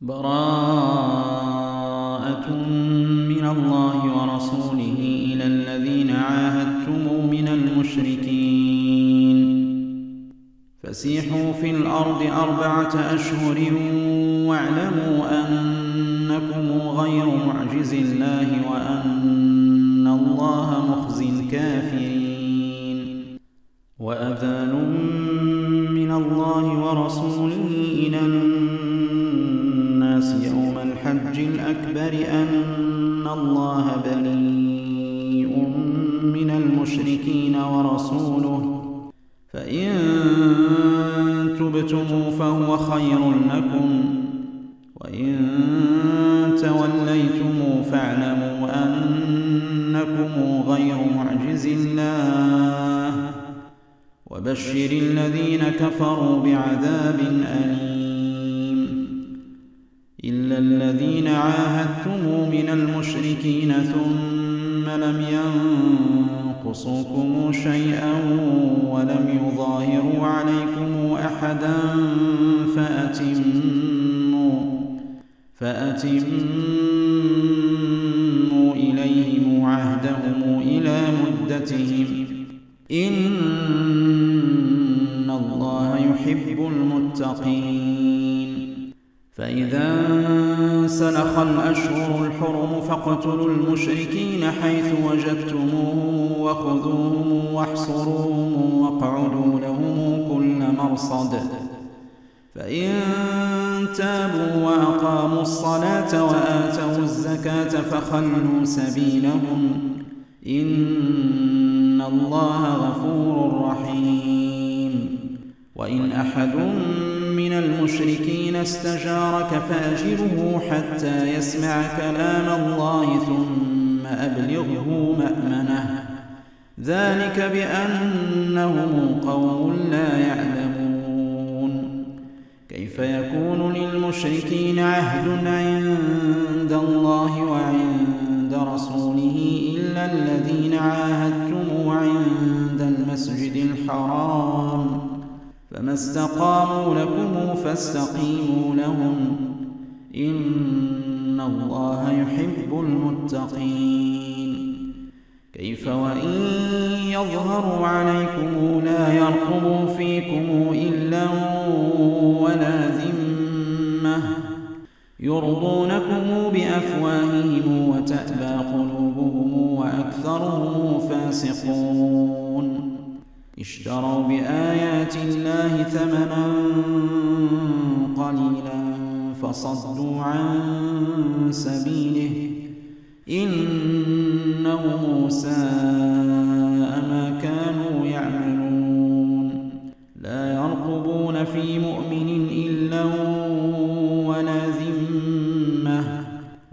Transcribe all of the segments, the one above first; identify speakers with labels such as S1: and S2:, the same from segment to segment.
S1: براءة من الله ورسوله إلى الذين عاهدتم من المشركين فسيحوا في الأرض 4 أشهر واعلموا أنكم غير معجز الله وأن الله مخزي الكافرين. وأذان من الله ورسوله إلى الناس يوم الحج الأكبر أن الله بريء من المشركين ورسوله فإن تبتم فهو خير لكم وإن توليتم فاعلموا أنكم غير معجز الله وبشر الذين كفروا بعذاب أليم. إلا الذين عاهدتم من المشركين ثم لم ينقصوكم شيئا ولم يظاهروا عليكم أحدا فأتموا إليهم عهدهم إلى مدتهم إن الله يحب المتقين. فإذا انسلخ الأشهر الحرم فاقتلوا المشركين حيث وجدتموهم وخذوهم واحصروهم واقعدوا لهم كل مرصد فإن تابوا وأقاموا الصلاة وآتوا الزكاة فخلوا سبيلهم إن الله غفور رحيم. وإن أحد من المشركين استجارك فأجره حتى يسمع كلام الله ثم أبلغه مأمنه ذلك بأنهم قوم لا يعلمون. كيف يكون للمشركين عهد عند الله وعند رسوله إلا الذين عاهدتم عند المسجد الحرام فما استقاموا لكم فاستقيموا لهم إن الله يحب المتقين. كيف وإن يظهروا عليكم لا يرقبوا فيكم إلا ولا ذمة يرضونكم بأفواههم وتأبى قلوبهم وأكثرهم فاسقون. اشتروا بآيات الله ثمنا قليلا فصدوا عن سبيله إنهم ساء ما كانوا يعملون. لا يرقبون في مؤمن إلا ولا ذمة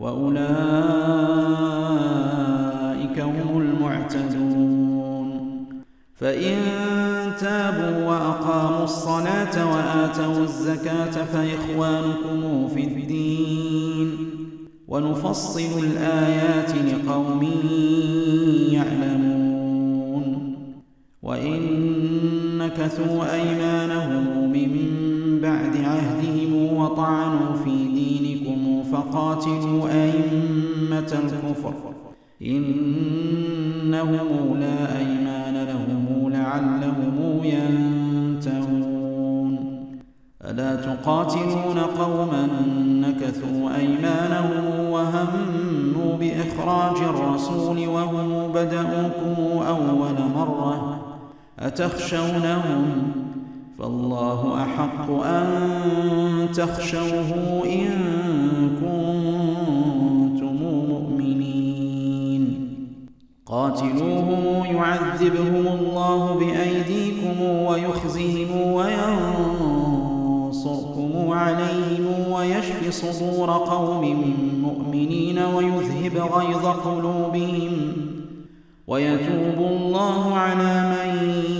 S1: وأولئك هم المعتدون. فإن تابوا وأقاموا الصلاة وآتوا الزكاة فإخوانكم في الدين ونفصل الآيات لقوم يعلمون. وإن نكثوا أيمانهم من بعد عهدهم وطعنوا في دينكم فقاتلوا أئمة الكفر إنهم لا أيمان لهم لعلهم ينتهون. ألا تقاتلون قوما نكثوا أيمانهم وهموا بإخراج الرسول وهم بدأوكم أول مرة أتخشونهم فالله أحق أن تخشوه إن كنتم مؤمنين. قاتلوهم يعذبهم الله بأيديكم ويخزهم وينصركم عليهم ويشف صدور قوم مؤمنين ويذهب غيظ قلوبهم ويتوب الله على من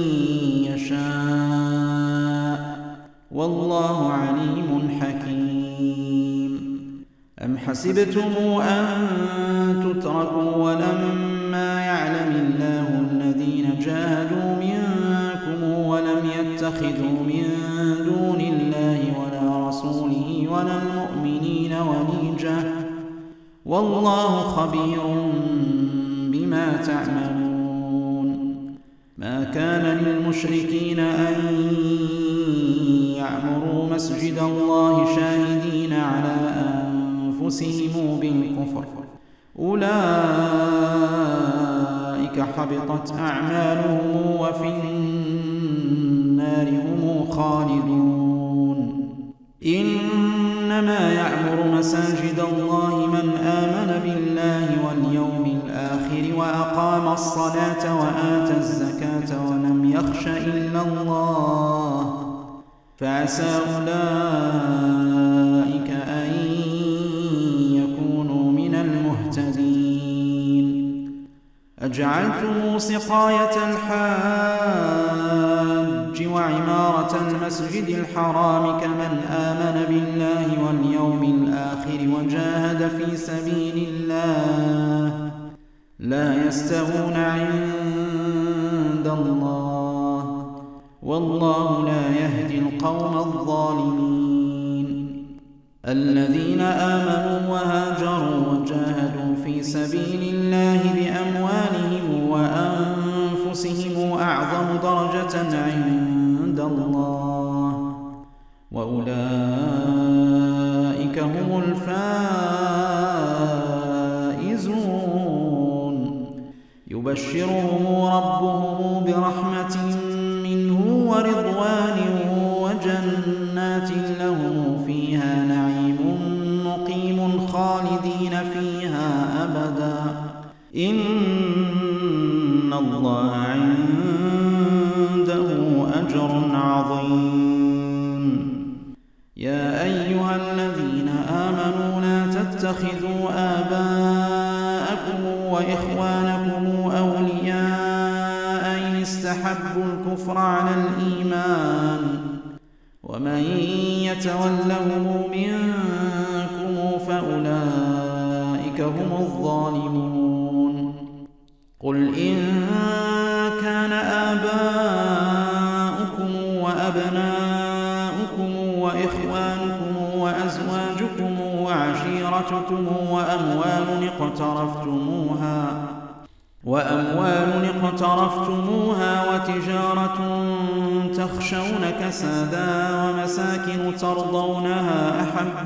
S1: يشاء والله عليم حكيم. أم حسبتم أن تتركوا ولما يعلم الله الذين جاهدوا منكم ولم يتخذوا من دون الله ولا رسوله ولا المؤمنين وليجة والله خبير بما تعملون ما كان للمشركين أن يعمروا مسجد الله شاهدين على أنفسهم بالكفر أولئك حبطت أعمالهم وفي النار هم خالدون إنما يعمر مساجد الله من آمن بالله واليوم الآخر وأقام الصلاة وآتى الزكاة ولم يخش إلا الله فعسى أولئك أن يكونوا من المهتدين أجعلتم سقاية الحاج وعمارة المسجد الحرام كمن آمن بالله واليوم الآخر وجاهد في سبيل الله لا يستوون عند الله والله لا يهدي القوم الظالمين الذين آمنوا وهاجروا وجاهدوا في سبيل الله بأموالهم وأنفسهم أعظم درجة عند الله وأولئك هم الفائزون يبشرهم ربهم برحمة منه ورضوان وجنات لهم فيها نعيم مقيم خالدين فيها أبدا إن الله عنده أجر عظيم يا أيها الذين آمنوا لا تتخذوا آباءكم وإخوانكم أولياء إن استحبوا الكفر على الإيمان ومن يتولهم منكم فأولئك هم الظالمون قل إن كان آباؤكم وأبناؤكم وإخوانكم وأزواجكم وعشيرتكم وأموال اقترفتموها وتجارة تخشون كسادها ومساكن ترضونها أحب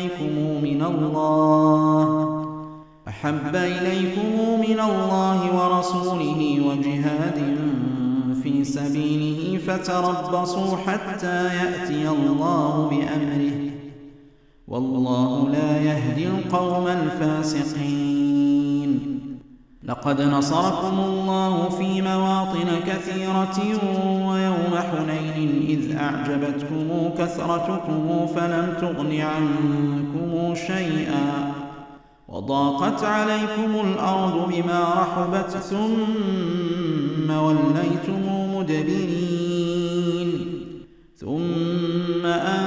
S1: إليكم من الله ورسوله وجهاد في سبيله فتربصوا حتى يأتي الله بأمره والله لا يهدي القوم الفاسقين لقد نصركم الله في مواطن كثيرة ويوم حنين إذ أعجبتكم كثرتكم فلم تغن عنكم شيئا وضاقت عليكم الأرض بما رحبت ثم وليتم مدبرين ثم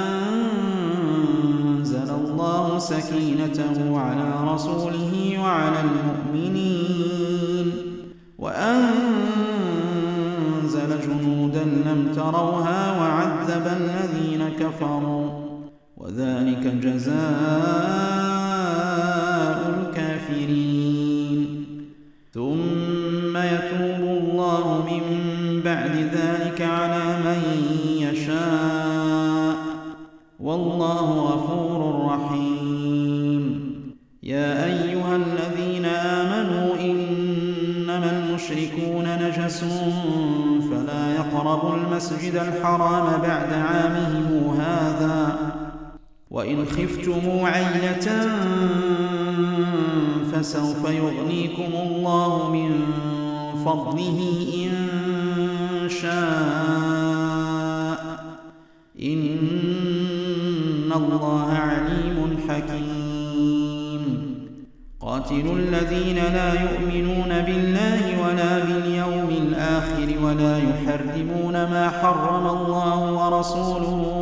S1: أنزل الله سكينته على رسوله وعلى المؤمنين وأنزل جنودا لم تروها وعذب الذين كفروا وذلك جزاء الكافرين ثم يتوب الله من بعد ذلك على من يشاء والله غفور رحيم يا أيها الذين آمنوا إنما المشركون نجس فلا يقربوا المسجد الحرام بعد عامهم هذا وإن خفتم عيلة فسوف يغنيكم الله من فضله إن شاء إن الله عليم حكيم قاتلوا الذين لا يؤمنون بالله ولا باليوم الآخر ولا يحرمون ما حرم الله ورسوله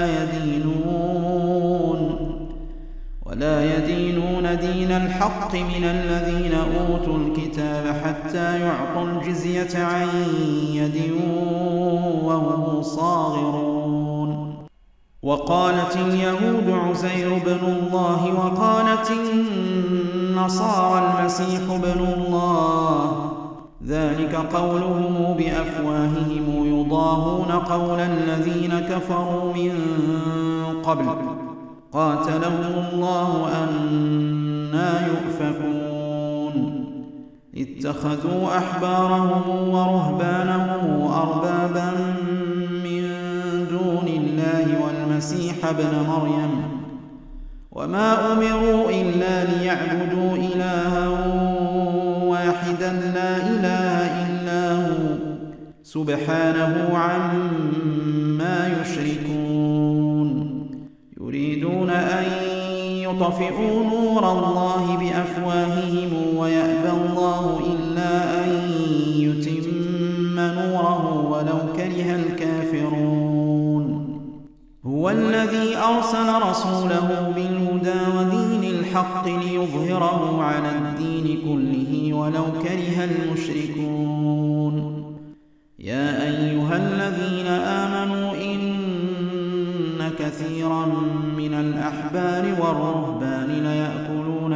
S1: ولا يدينون دين الحق من الذين أوتوا الكتاب حتى يعطوا الجزية عن يد وهم صاغرون وقالت اليهود عزير بن الله وقالت النصارى المسيح بن الله، ذلك قولهم بأفواههم يضاهون قول الذين كفروا من قبل قاتلهم الله أنى يؤفكون. اتخذوا أحبارهم ورهبانهم أربابا من دون الله والمسيح ابن مريم، وما أمروا إلا ليعبدوا إلها واحدا لا إله إلا هو سبحانه عما يشركون. يريدون أن يطفئوا نور الله بأفواههم ويأبى الله إلا أن يتم نوره ولو كره الكافرون. هو الذي أرسل رسوله بالهدى ودين الحق ليظهره على الدين كله ولو كره المشركون. يا أيها الذين آمنوا إن كثيرا من الأحبار والرهبان ليأكلون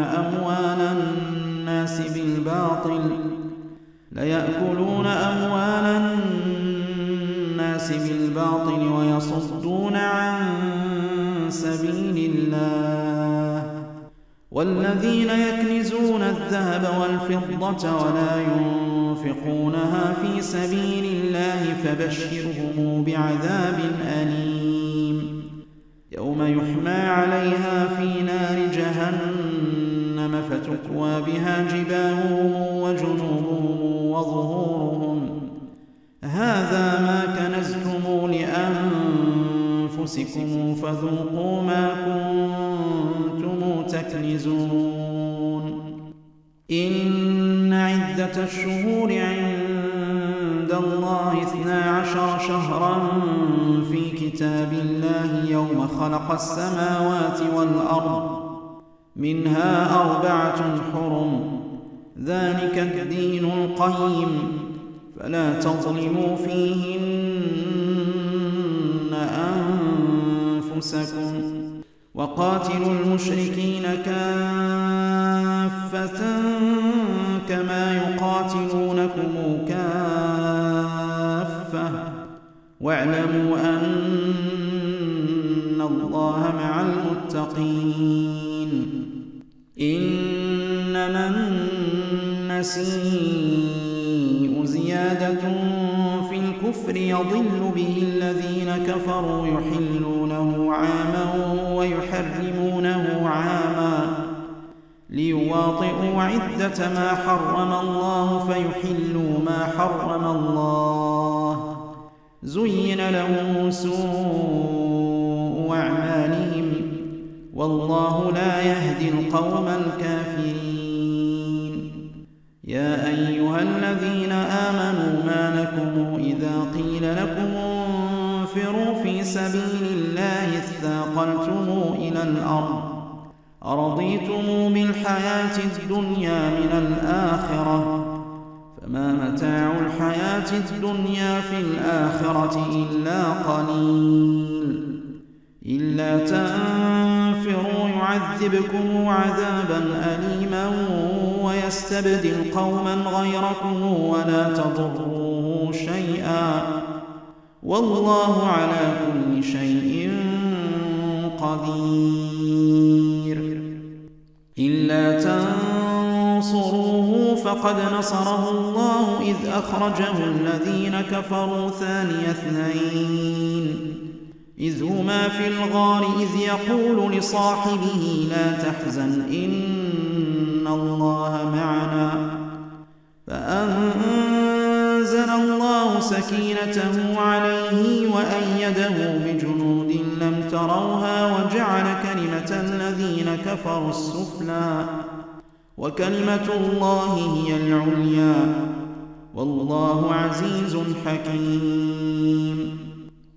S1: أموال الناس بالباطل ويصدون عن سبيل الله، والذين يكنزون الذهب والفضة ولا ينفقونها في سبيل الله فبشرهم بعذاب أليم، يوم يحمى عليها في نار جهنم فتكوى بها جباههم وجنوبهم وظهورهم، هذا ما كنزتم لأنفسكم فذوقوا ما كنتم تكنزون. إن عدة الشهور عند الله 12 شهرا في كتاب الله يوم خلق السماوات والأرض، منها 4 حرم، ذلك الدين القيم، فلا تظلموا فيهن أنفسكم، وقاتلوا المشركين كافة كما يقاتلونكم كافة، واعلموا أن الله مع المتقين. إنما النسيء زيادة في الكفر يضل به الذين كفروا يحلونه عاما ويحرمونه عاما ليواطئوا عدة ما حرم الله فيحلوا ما حرم الله، زين لهم سوء أعمالهم والله لا يهدي القوم الكافرين. يا أيها الذين آمنوا ما لكم إذا قيل لكم انفروا في سبيل الله اثاقلتم إلى الأرض أرضيتم بالحياة الدنيا من الآخرة، فما متاع الحياة الدنيا في الآخرة إلا قليل. إلا تنفروا يعذبكم عذابا أليما ويستبدل قوما غيركم ولا تضروه شيئا والله على كل شيء قدير. إلا تنصروه فقد نصره الله إذ أخرجه الذين كفروا ثاني اثنين إذ هما في الغار إذ يقول لصاحبه لا تحزن إن الله معنا، فأنزل الله سكينته عليه وأيده بجنود لم تروها وجعل كلمة الذين كفروا السفلى وكلمة الله هي العليا والله عزيز حكيم.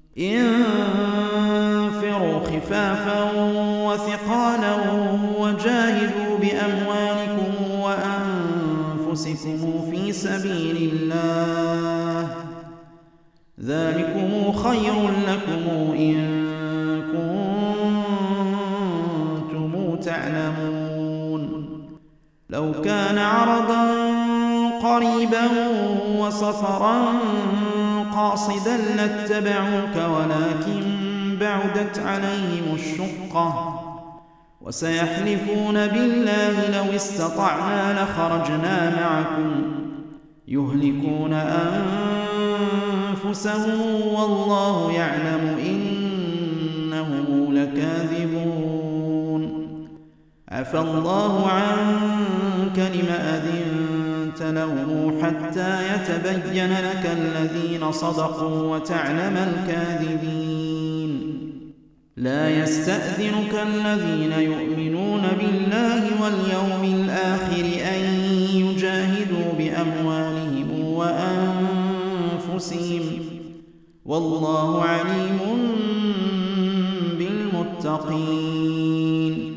S1: انفروا خفافا وثقالا وجاهدوا بأموالكم وأنفسكم في سبيل الله، ذلكم خير لكم إن لو كان عرضا قريبا وسفرا قاصدا لاتبعوك ولكن بعدت عليهم الشقة وسيحلفون بالله لو استطعنا لخرجنا معكم يهلكون أنفسهم والله يعلم إنهم لكاذبون عفى الله عنك لم أذنت لهم حتى يتبين لك الذين صدقوا وتعلم الكاذبين لا يستأذنك الذين يؤمنون بالله واليوم الآخر أن يجاهدوا بأموالهم وأنفسهم والله عليم بالمتقين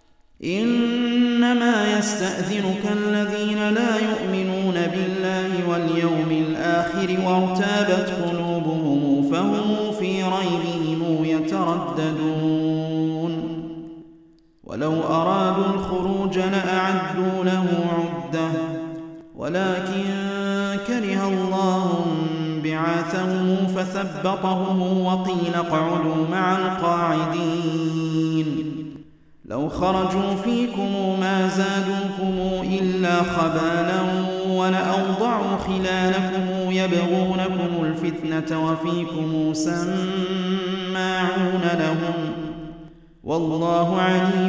S1: إنما يستأذنك الذين لا يؤمنون بالله واليوم الآخر وارتابت قلوبهم فهم في ريبهم يترددون ولو أرادوا الخروج لأعدوا له عدة ولكن كره الله بعاثهم فثبطهم وقيل اقعدوا مع القاعدين لو خرجوا فيكم ما زادوكم إلا خبالا ولأوضعوا خلالكم يبغونكم الفتنة وفيكم سماعون لهم والله عليم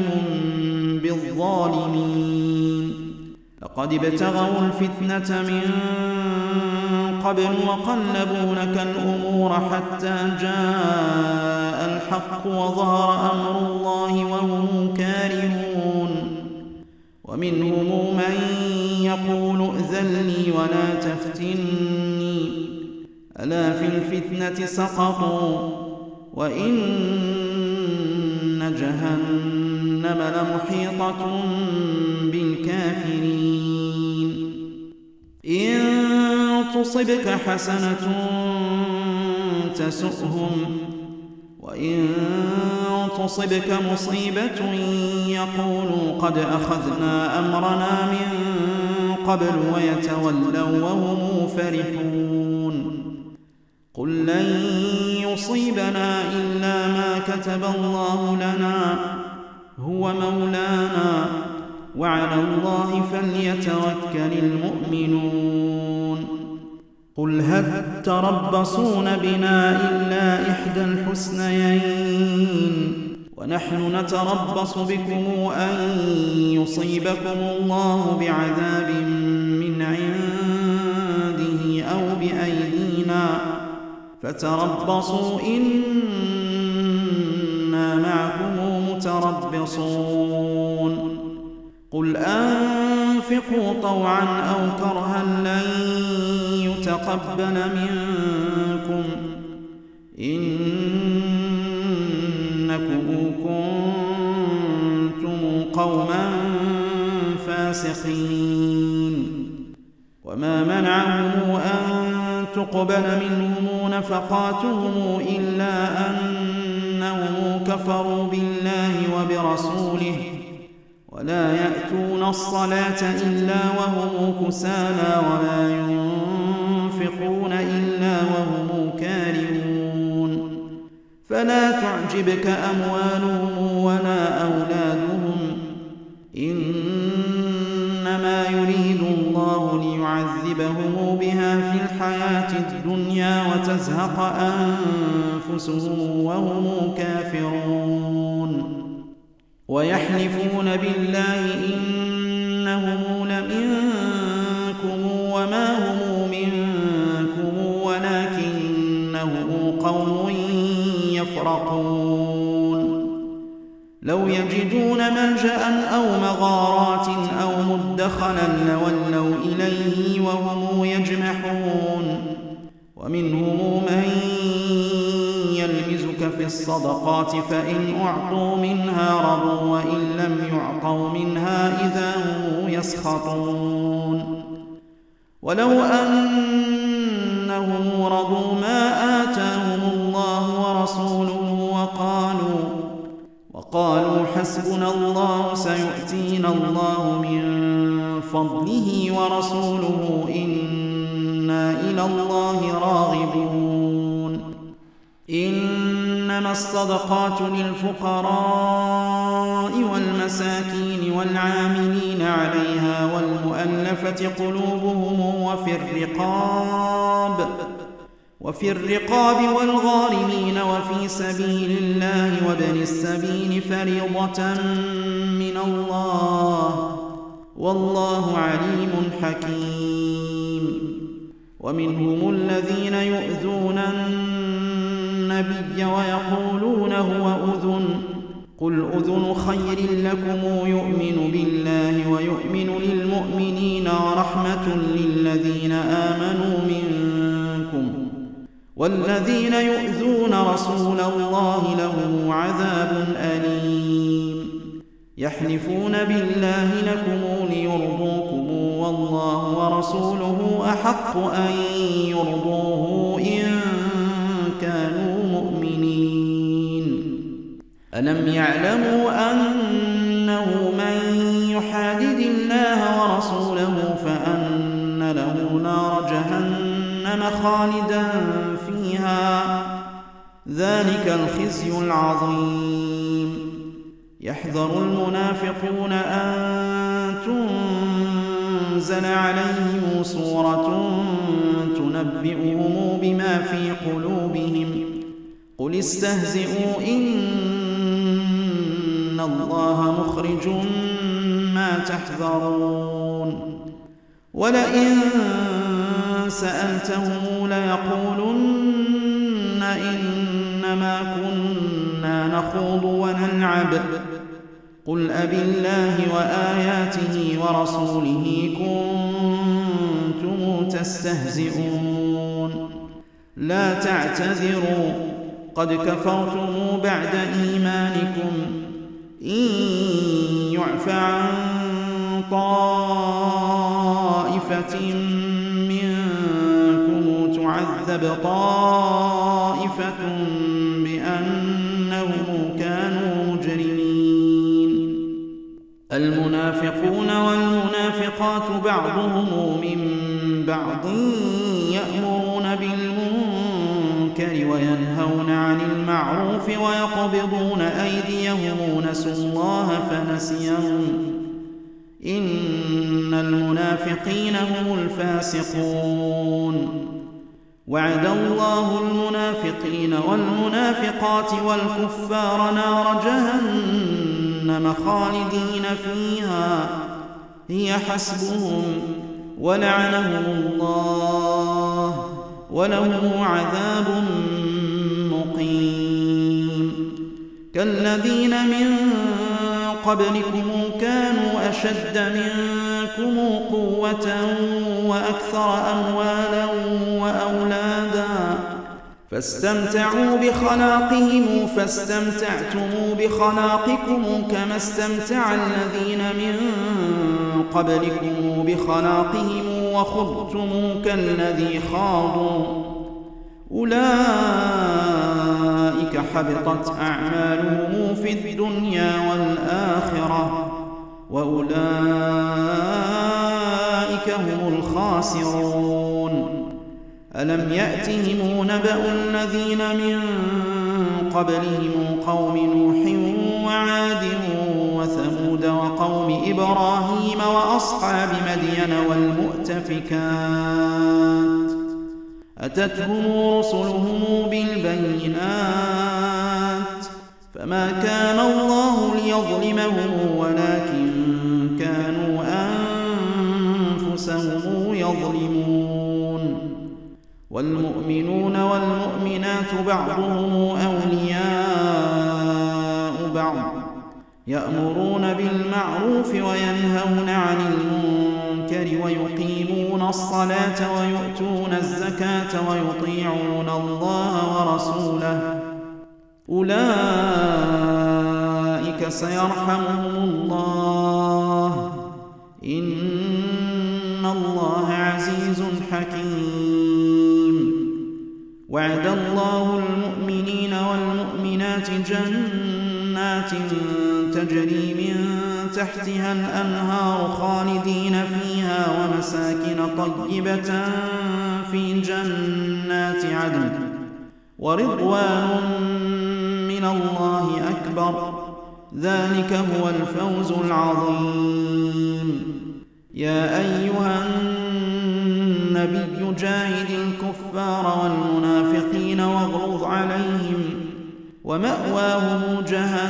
S1: بالظالمين لقد ابتغوا الفتنة من قبل وقلبوا لك الأمور حتى جاء الحق وظهر أمر الله وهم كارهون ومنهم من يقول ائذن لي ولا تفتني ألا في الفتنة سقطوا وإن جهنم لمحيطة بالكافرين إن تصبك حسنة تسؤهم وإن تصبك مصيبة يقولوا قد أخذنا أمرنا من قبل ويتولوا وهم فرحون قل لن يصيبنا إلا ما كتب الله لنا هو مولانا وعلى الله فليتوكل المؤمنون قل هل تربصون بنا إلا إحدى الحسنيين ونحن نتربص بكم أن يصيبكم الله بعذاب من عنده أو بأيدينا فتربصوا إنا معكم متربصون قل أنفقوا طوعا أو كرها لن يتقبل منكم إنكم كنتم قوما فاسقين وما منعهم أن تقبل منهم نفقاتهم إلا أنهم كفروا بالله وبرسوله ولا يأتون الصلاة إلا وهم كسالى ولا ينفقون إلا وهم كارهون فلا تعجبك أموالهم ولا أولادهم إنما يريد الله ليعذبهم بها في الحياة الدنيا وتزهق أنفسهم وهم كافرون ويحلفون بالله إنهم لمنكم وما هم منكم ولكنهم قوم يفرقون لو يجدون ملجأ أو مغارات أو مدخلا لولوا إليه وهم يجمحون ومنهم من يلمزك في الصدقات فإن أعطوا منها رضوا وإن لم يعطوا منها إذا هم يسخطون ولو أنهم رضوا ما آتاهم الله ورسوله وقالوا حسبنا الله سيؤتينا الله من فضله ورسوله إنا إلى الله راغبون إنما الصدقات للفقراء والمساكين والعاملين عليها والمؤلفة قلوبهم وفي الرقاب والغارمين وفي سبيل الله وابن السبيل فريضة من الله والله عليم حكيم ومنهم الذين يؤذون النبي ويقولون هو أذن قل أذن خير لكم يؤمن بالله ويؤمن للمؤمنين ورحمة للذين آمنوا منكم والذين يؤذون رسول الله لهم عذاب أليم يحلفون بالله لكم ليرضوكم والله ورسوله أحق أن يرضوه إن كانوا مؤمنين ألم يعلموا أنه من يحادد الله ورسوله فأن له نار جهنم خالدا فيها ذلك الخزي العظيم يحذر المنافقون أن تنزل عليهم سورة تنبئهم بما في قلوبهم قل استهزئوا إن الله مخرج ما تحذرون ولئن سألتهم ليقولن إنما كنا نخوض ونلعب قل أبالله وآياته ورسوله كنتم تستهزئون لا تعتذروا قد كفرتم بعد إيمانكم إن يعف عن طائفة منكم تعذب طائفة بأنهم كانوا مجرمين المنافقون والمنافقات بعضهم من بعض يأمرون بالمنكر وينهون عن المعروف ويقبضون أيديهم نسوا الله فنسيهم إن المنافقين هم الفاسقون وعد الله المنافقين والمنافقات والكفار نار جهنم خالدين فيها هي حسبهم ولعنهم الله ولهم عذاب مقيم كالذين من قبلكم كانوا أشد منكم قوة وأكثر أموالا وأولادا فاستمتعوا بخلاقهم فاستمتعتم بخلاقكم كما استمتع الذين من قبلكم بخلاقهم وخضتم كالذي خاضوا أولئك حبطت أعمالهم في الدنيا والآخرة وأولئك هم الخاسرون ألم يأتهم نبأ الذين من قبلهم قوم نوح وعاد وثمود وقوم إبراهيم وأصحاب مدين والمؤتفكات أتتهم رسلهم بالبينات فما كان الله ليظلمهم ولكن كانوا أنفسهم يظلمون والمؤمنون والمؤمنات بعضهم أولياء بعض يأمرون بالمعروف وينهون عن المنكر ويقيمون الصلاة ويؤتون الزكاة ويطيعون الله ورسوله أولئك سيرحمهم الله إن الله عزيز حكيم وعد الله المؤمنين والمؤمنات جنات تجري من تحتها الأنهار خالدين فيها ومساكن طيبة في جنات عدن ورضوان من الله أكبر ذلك هو الفوز العظيم. يا أيها النبي جاهد الكفار والمنافقين واغلظ عليهم ومأواهم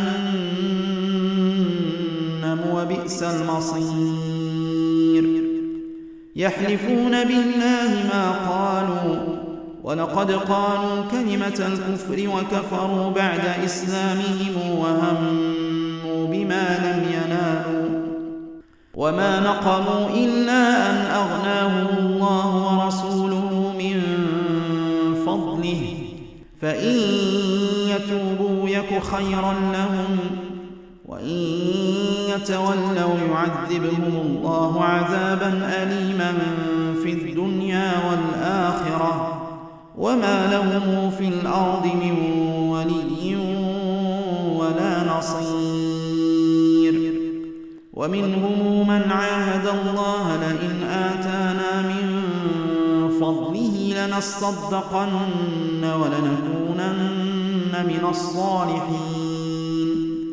S1: جهنم وبئس المصير. يحلفون بالله ما قالوا ولقد قالوا كلمة الكفر وكفروا بعد إسلامهم وهموا بما لم ينالوا وما نقموا إلا أن أغناهم الله ورسوله من فضله فإن يتوبوا يك خيرا لهم وإن يتولوا يعذبهم الله عذابا أليما في الدنيا والآخرة وما لهم في الأرض من ولي ولا نصير. ومنهم من عاهد الله لئن آتانا من فضله لنصدقن ولنكونن من الصالحين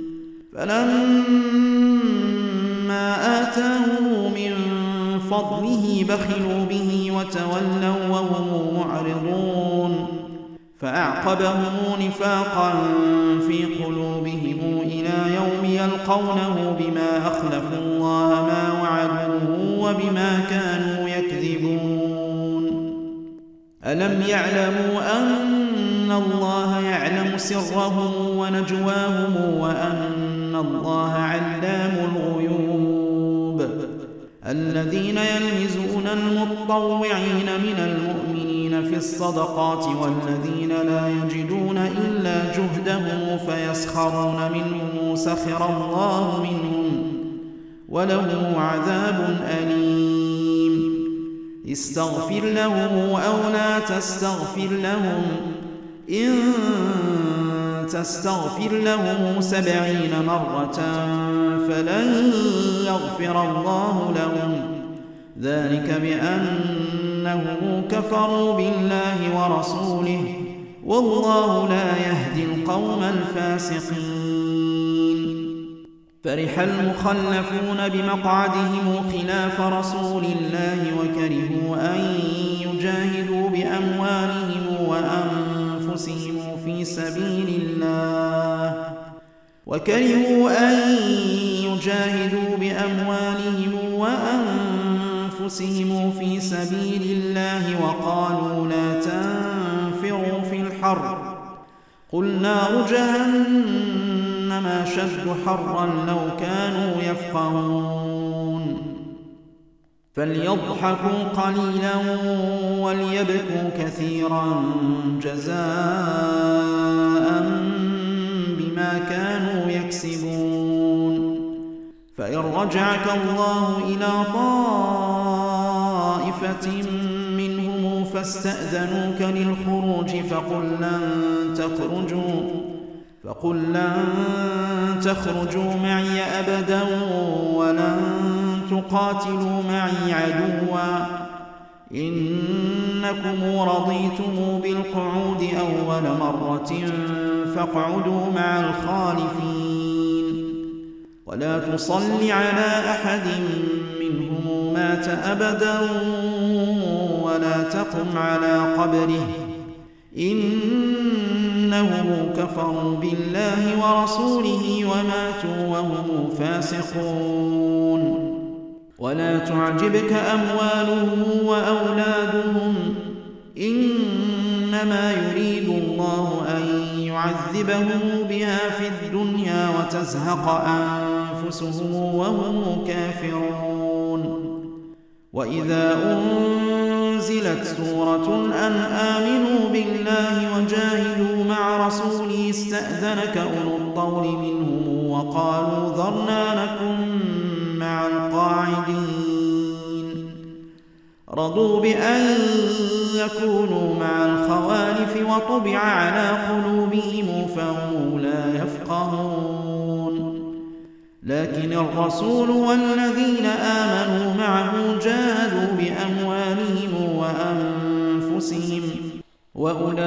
S1: فلما آتاهم من فضله بخلوا به وتولوا وهم معرضون فأعقبهم نفاقا في قلوبهم إلى يوم يلقونه بما أخلفوا الله ما وعدوه وبما كانوا يكذبون. ألم يعلموا أن الله يعلم سرهم ونجواهم وأن الله علام الغيوب. الذين يلمزون المطوعين من المؤمنين في الصدقات والذين لا يجدون إلا جهدهم فيسخرون منهم سخر الله منهم ولهم عذاب أليم. استغفر لهم أو لا تستغفر لهم إن تستغفر لهم 70 مرة فلن يغفر الله لهم ذلك بأنهم كفروا بالله ورسوله والله لا يهدي القوم الفاسقين. فرح المخلفون بمقعدهم خلاف رسول الله وكرهوا أن يجاهدوا بأموالهم وأنفسهم في سبيل الله وقالوا لا تنفروا في الحر قل نار جهنم أشد حرا لو كانوا يفقهون. فليضحكوا قليلا وليبكوا كثيرا جزاء بما كانوا يكسبون. فإن رجعك الله إلى طائفة منهم فاستأذنوك للخروج فقل لن تخرجوا معي أبدا ولن تقاتلوا معي عدوا إنكم رضيتم بالقعود أول مرة فاقعدوا مع الخالفين ولا تصل على أحد منهم مات أبدا ولا تقم على قبره إنهم كفروا بالله ورسوله وماتوا وهم فاسقون. ولا تعجبك أموالهم وأولادهم إنما يريد الله أن يعذبهم بها في الدنيا وتزهق أنفسهم وهم كافرون. وإذا أنزلت سورة أن آمنوا بالله وجاهدوا مع رسوله استأذنك أولو الطول منهم وقالوا ذرنا نكن مع القاعدين. رضوا بأن يكونوا مع الخوالف وطبع على قلوبهم فهم لا يفقهون. لكن الرسول والذين آمنوا معه جاهدوا بأموالهم وأنفسهم وأولئك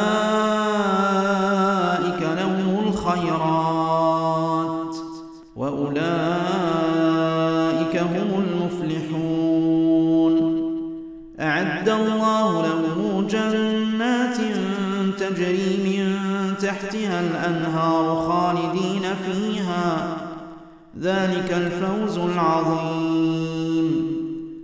S1: لهم الخيرات وأولئك هم المفلحون. أعد الله لهم جنات تجري من تحتها الأنهار خالدين فيها، ذلك الفوز العظيم.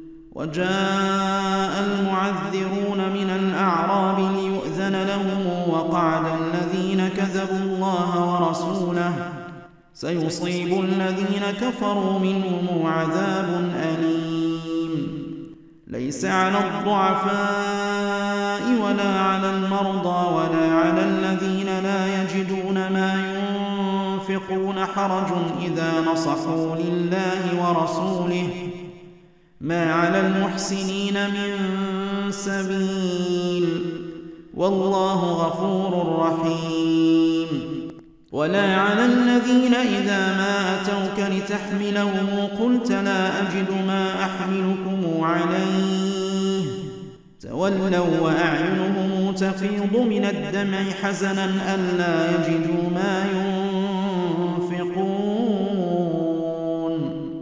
S1: وجاء المعذرون من الأعراب ليؤذن لهم وقعد الذين كذبوا الله ورسوله، سيصيب الذين كفروا منهم عذاب أليم. ليس على الضعفاء ولا على المرضى ولا على الذين لا يجدون ما ينفقون حرج إذا نصحوا لله ورسوله، ما على المحسنين من سبيل، والله غفور رحيم. ولا على الذين إذا ما أتوك لتحملهم قلت لا أجد ما أحملكم عليه تولوا وأعينهم تفيض من الدمع حزنا ألا يجدوا ما ينفقون.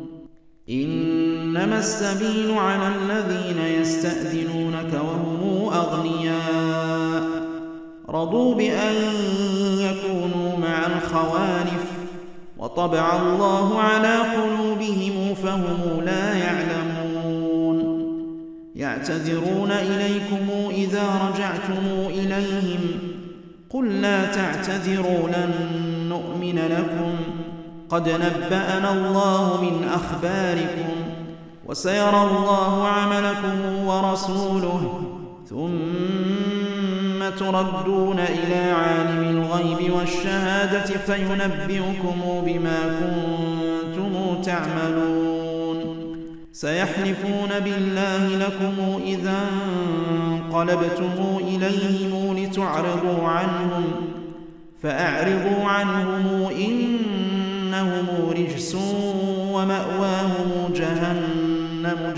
S1: إنما السبيل على الذين يستأذنونك وهم أغنياء رضوا بأن يكونوا مع الخوالف وطبع الله على قلوبهم فهم لا يعلمون. يعتذرون إليكم إذا رجعتم إليهم قل لا تعتذروا لن نؤمن لكم قد نبأنا الله من أخباركم وسيرى الله عملكم ورسوله ثم تردون إلى عالم الغيب والشهادة فينبئكم بما كنتم تعملون. سيحلفون بالله لكم إذا انقلبتم إليهم لتعرضوا عنهم فأعرضوا عنهم إنهم رجس ومأواهم جهنم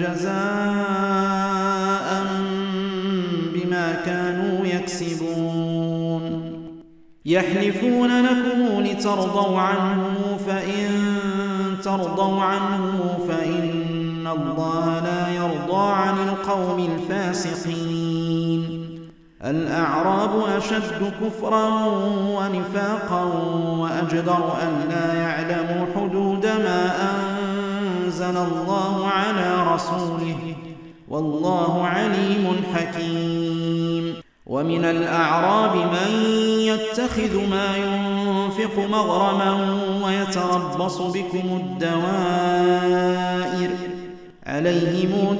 S1: جزاء بما كانوا يكسبون. يحلفون لكم لترضوا عنهم فإن ترضوا عنهم فإن الله لا يرضى عن القوم الفاسقين. الأعراب أشد كفرا ونفاقا وأجدر أن لا يعلموا حدود ما أنزل الله على رسوله والله عليم حكيم. ومن الأعراب من يتخذ ما ينفق مغرما ويتربص بكم الدوائر عليهم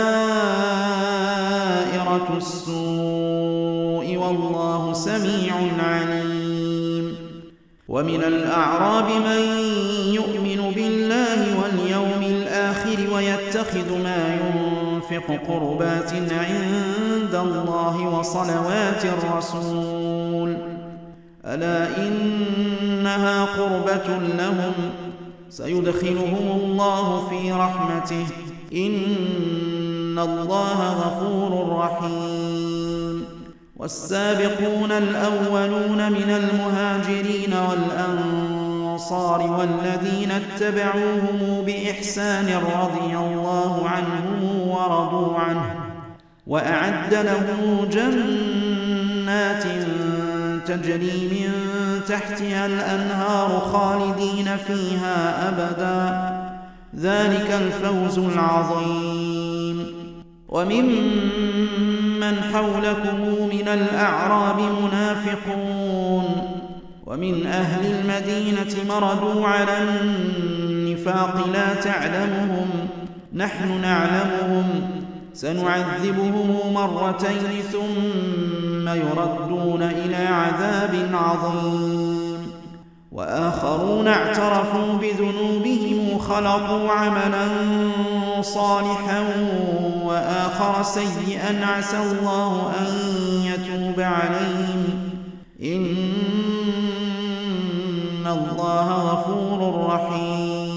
S1: دائرة السوء والله سميع عليم. ومن الأعراب من يؤمن بالله واليوم الآخر ويتخذ ما ينفق قربات عند الله وصلوات الرسول ألا إنها قربة لهم سيدخلهم الله في رحمته إن الله غفور رحيم. والسابقون الأولون من المهاجرين والأنصار والذين اتبعوهم بإحسان رضي الله عنهم ورضوا عنه وأعد لهم جنات تجري من تحتها الأنهار خالدين فيها أبدا ذلك الفوز العظيم. وممن حولكم من الأعراب منافقون ومن أهل المدينة مردوا على النفاق لا تعلمهم نحن نعلمهم سنعذبهم مرتين ثم يردون إلى عذاب عظيم. وآخرون اعترفوا بذنوبهم خلقوا عملا صالحا وآخر سيئا عسى الله أن يتوب عليهم إن الله غفور رحيم.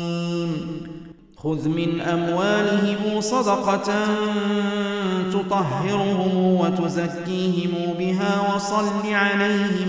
S1: خذ من أموالهم صدقة تطهرهم وتزكيهم بها وصل عليهم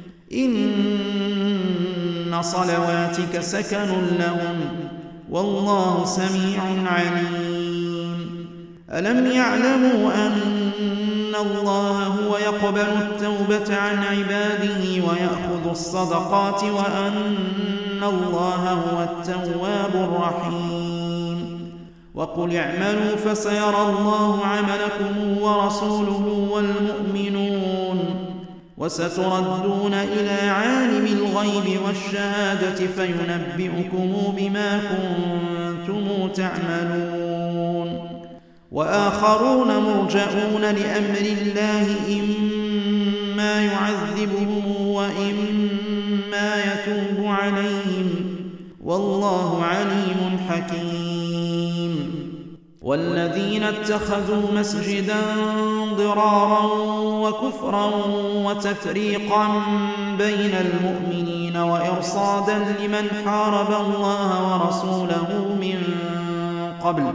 S1: إن صلواتك سكن لهم والله سميع عليم ألم يعلموا أن الله هو يقبل التوبة عن عباده ويأخذ الصدقات وأن الله هو التواب الرحيم وقل اعملوا فسيرى الله عملكم ورسوله والمؤمنون وستردون إلى عالم الغيب والشهادة فينبئكم بما كنتم تعملون وآخرون مرجئون لأمر الله إما يعذبهم وإما يتوب عليهم والله عليم حكيم والذين اتخذوا مسجدا ضرارا وكفرا وتفريقا بين المؤمنين وإرصادا لمن حارب الله ورسوله من قبل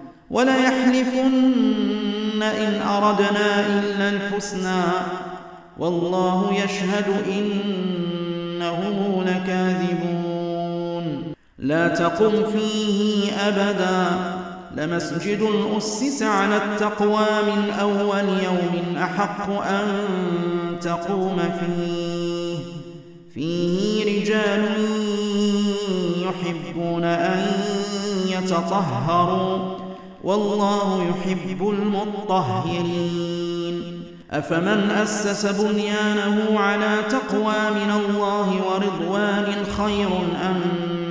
S1: وليحلفن إن أردنا إلا الحسنى والله يشهد إنهم لكاذبون لا تقم فيه أبدا لمسجد أسس على التقوى من أول يوم أحق أن تقوم فيه رجال يحبون أن يتطهروا والله يحب المطهرين أفمن أسس بنيانه على تقوى من الله ورضوان خير أم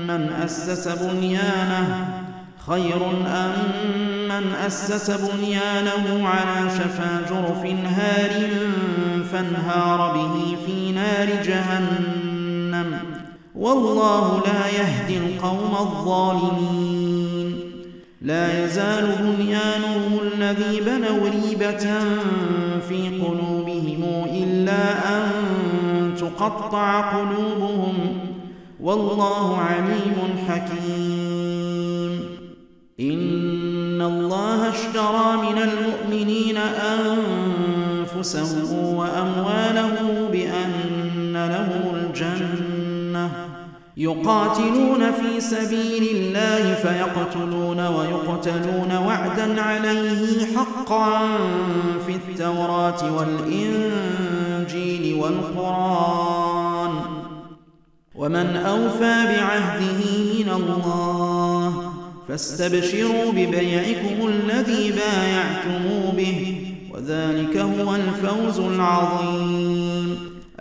S1: من أسس بنيانه على شفا جرف هار فانهار به في نار جهنم والله لا يهدي القوم الظالمين لا يزال بنيانهم الذي بنوا ريبة في قلوبهم إلا أن تقطع قلوبهم والله عليم حكيم إن الله اشترى من المؤمنين أنفسهم وأموالهم بأن لهم الجنة يقاتلون في سبيل الله فيقتلون ويقتلون وعدا عليه حقا في التوراة والإنجيل والقرآن ومن أوفى بعهده من الله فاستبشروا ببيعكم الذي بايعتم به وذلك هو الفوز العظيم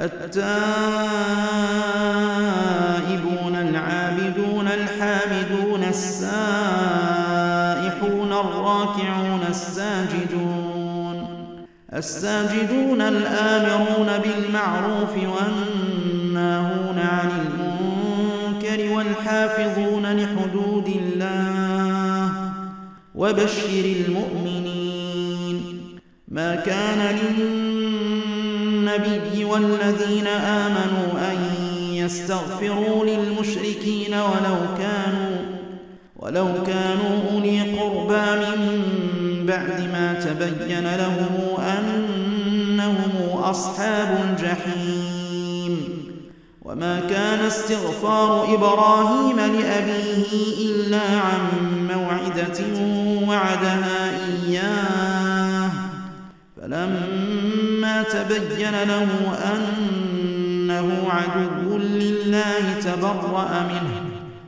S1: التائبون العابدون الحامدون السائحون الراكعون الساجدون الآمرون بالمعروف والناهون عن المنكر والحافظون لحدود الله وبشر المؤمنين ما كان للنبي والذين آمنوا أن يستغفروا للمشركين ولو كانوا أولي قربى من بعد ما تبين لهم أنهم أصحاب الجحيم وما كان استغفار إبراهيم لأبيه إلا عن موعدة وعدها إياه فلما تبين له أنه عدو لله تبرأ منه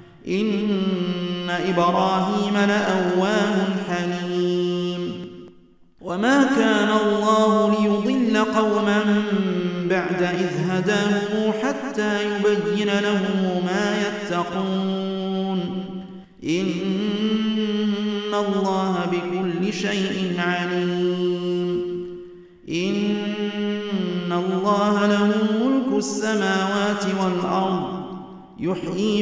S1: إن إبراهيم لأواه حليم وما كان الله ليضل قوما بعد إذ هداهم حتى يبين لهم ما يتقون إن الله بكل شيء عليم إن الله له ملك السماوات والأرض يحيي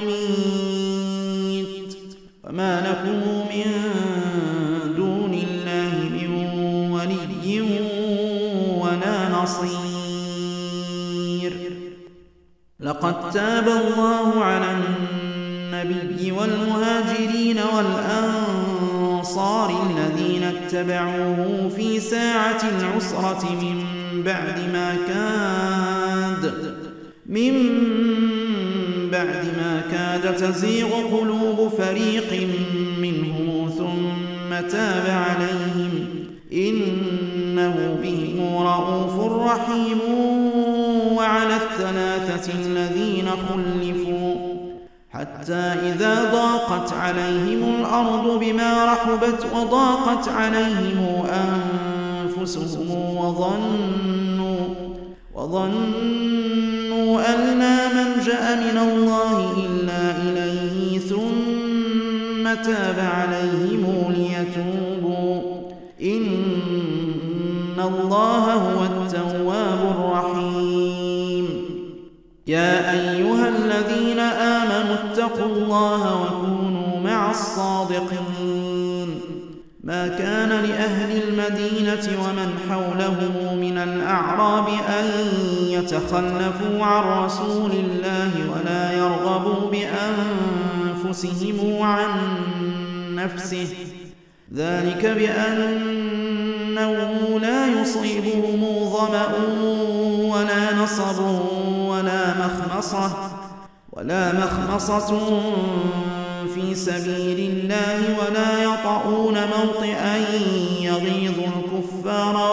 S1: ويميت وما لكم من دون الله من ولي ولا نصير لقد تاب الله على النبي والمهاجرين والأنصار الذين اتبعوه في ساعة العسرة من بعد ما كاد تزيغ قلوب فريق منهم ثم تاب عليهم إنه بهم رءوف رحيم. وعلى الثلاثة الذين خلفوا حتى إذا ضاقت عليهم الأرض بما رحبت وضاقت عليهم أنفسهم وظنوا أن لا ملجأ من الله إلا إليه ثم تاب عليهم ليتوبوا إن الله هو التواب الرحيم. يا أيها الذين آمنوا اتقوا الله وكونوا مع الصادقين. ما كان لأهل المدينة ومن حولهم من الأعراب أن يتخلفوا عن رسول الله ولا يرغبوا بأنفسهم عن نفسه ذلك بأنه لا يصيبهم ظمأ ولا نصب ولا مخمصة في سبيل الله ولا يطؤون موطئا يغيظ الكفار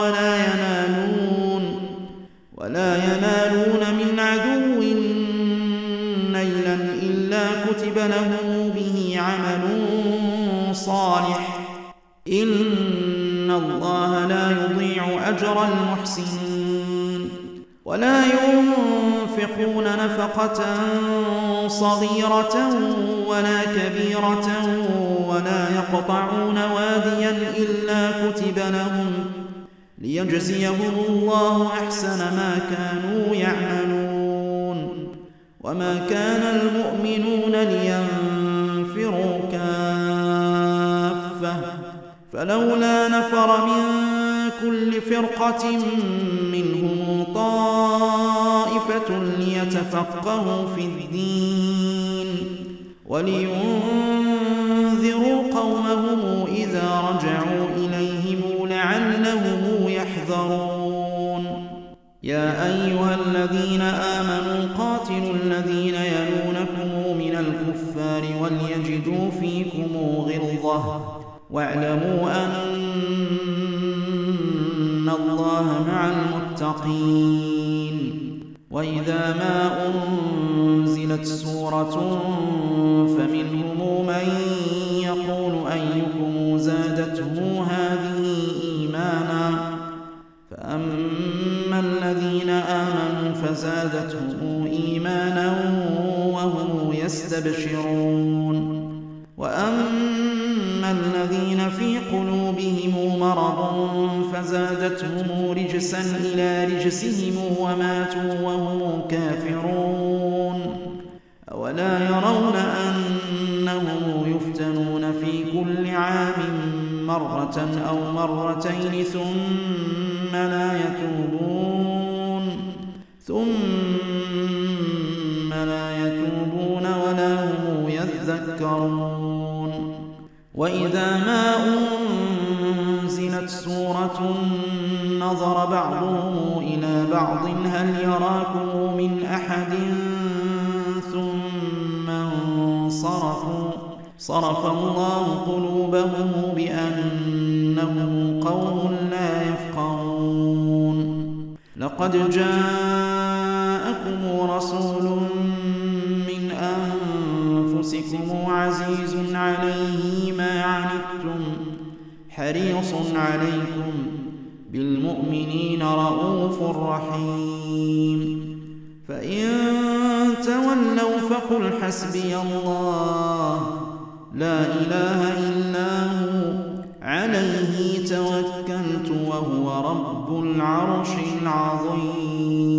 S1: ولا ينالون من عدو نيلا إلا كتب لهم به عمل صالح إن الله لا يضيع أجر المحسنين. ولا ينفقون نفقة صغيرة ولا كبيرة ولا يقطعون واديا إلا كتب لهم ليجزيهم الله أحسن ما كانوا يعملون. وما كان المؤمنون لينفروا كافة فلولا نفر من كل فرقة منهم طائفة ليتفقهوا في الدين ولينذروا قومهم إذا رجعوا إليهم لعلهم يحذرون. يا أيها الذين آمنوا قاتلوا الذين يلونكم من الكفار وليجدوا فيكم غلظة واعلموا أن الله مع المتقين. وإذا ما أنزلت سورة فمنهم من يقول أيكم زادته هذه إيمانا فأما الذين آمنوا فزادتهم إيمانا وهم يستبشرون. وأما الذين في قلوبهم مرض فزادتهم رجسا إلى رجسهم وماتوا وهم كافرون. أولا يرون أنهم يفتنون في كل عام مرة أو مرتين ثم لا يتوبون ولا هم يذكرون. وإذا ما أنزلت سورة نظر بعضهم إلى بعض هل يراكم من أحد ثم صرف الله قلوبهم بأنهم قوم لا يفقهون. لقد جاءكم رسول من أنفسكم عزيز عليه ما عنتم حريص عليكم بالمؤمنين رؤوف رحيم. فإن تولوا فقل حسبي الله لا إله إلا هو عليه توكلت وهو رب العرش العظيم.